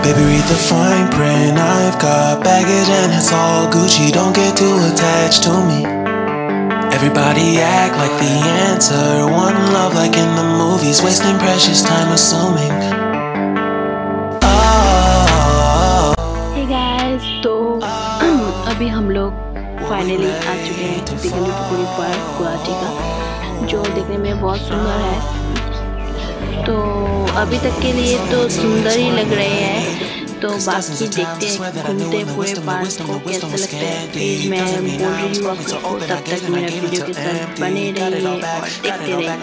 Baby, read the fine print. I've got baggage and it's all Gucci. Don't get too attached to me. Everybody act like the answer. One love like in the movies. Wasting precious time assuming. Hey guys, तो अभी हम लोग finally आ चुके हैं दिघalipukhuri park Guwahati का, जो देखने में बहुत सुंदर है। तो अभी तक के लिए तो सुंदर ही लग रहे हैं, तो बाकी देखते हैं घूमते पूरे पार्क को कैसा लगता है। फिर मैं बोल रही हूँ आप लोग को, तब तक मेरा वीडियो के साथ बने रहिए और देखते रहिए।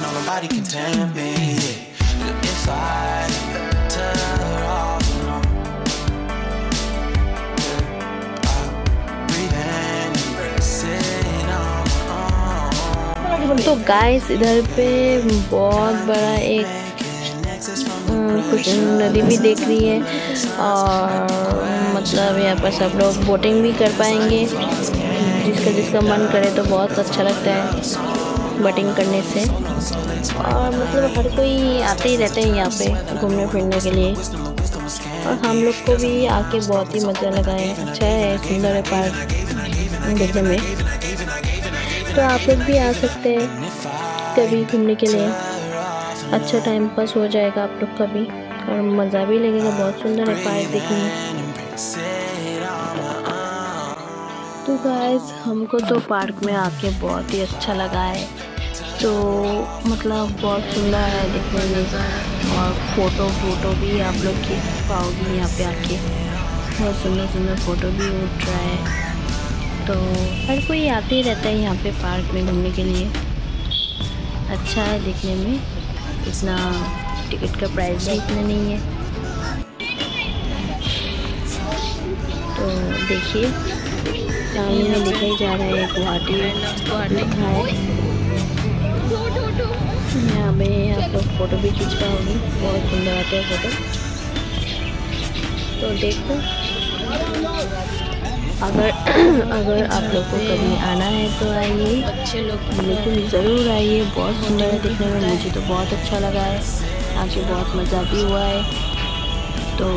तो गाइस, इधर पे बहुत बड़ा एक कुछ नदी भी देख रही है, और मतलब यहाँ पर सब लोग बोटिंग भी कर पाएंगे। जिसका मन करे तो बहुत अच्छा लगता है बोटिंग करने से, और मतलब हर कोई आते ही रहते हैं यहाँ पे घूमने फिरने के लिए, और हम लोग को भी आके बहुत ही मज़ा लगा है। अच्छा है, सुंदर है पार्क देखने में। तो आप लोग भी आ सकते हैं कभी घूमने के लिए, अच्छा टाइम पास हो जाएगा आप लोग का भी, और मज़ा भी लगेगा। बहुत सुंदर है पार्क देखने में। तो गाइस, हमको तो पार्क में आके बहुत ही अच्छा लगा है। तो मतलब बहुत सुंदर है देखने में, और फ़ोटो भी आप लोग खींच पाओगे यहाँ पे आके। बहुत सुंदर फ़ोटो भी उठ रहा है। तो हर कोई आते ही रहता है यहाँ पे पार्क में घूमने के लिए। अच्छा है देखने में, इतना टिकट का प्राइस भी इतना नहीं है। तो देखिए, सामने में लिखा ही जा रहा है गुवाहाटी लिखा है। यहाँ पे आप लोग फ़ोटो भी खींच पाओगे, बहुत सुंदर आते हैं फ़ोटो। तो देखो, अगर आप लोग को कभी आना है तो आइए, अच्छे लोग लेकिन ज़रूर आइए। बहुत सुंदर है देखने में, मुझे तो बहुत अच्छा लगा है, आके बहुत मज़ा भी हुआ है। तो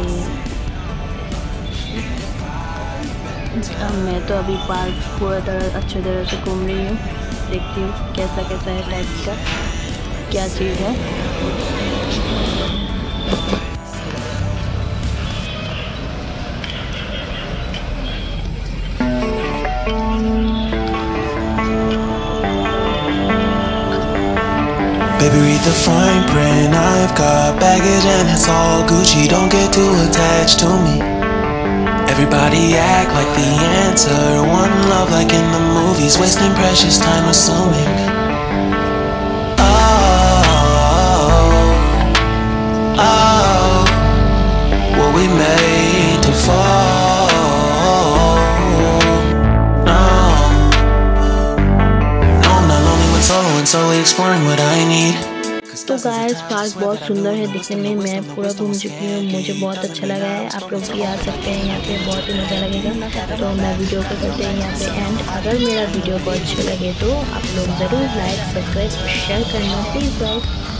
मैं तो अभी पार्क पूरा अच्छी तरह से घूम रही हूँ, देखती हूँ कैसा है टाइप का क्या चीज़ है। Baby, read the fine print. I've got baggage and it's all Gucci. Don't get too attached to me. Everybody act like the answer. One love like in the movies. Wasting precious time assuming. Were we made to fall? No, I'm not lonely when solo and solely exploring what I need. तो guys, park बहुत सुंदर है दिखने में। मैं पूरा घूम चुकी हूँ, मुझे बहुत अच्छा लगा है। आप लोग भी आ सकते हैं यहाँ पे, बहुत ही मज़ा लगेगा। तो मैं वीडियो को करते हैं यहाँ पे एंड। अगर मेरा वीडियो को अच्छा लगे तो आप लोग ज़रूर लाइक, सब्सक्राइब, शेयर करना प्लीज़ गाइस।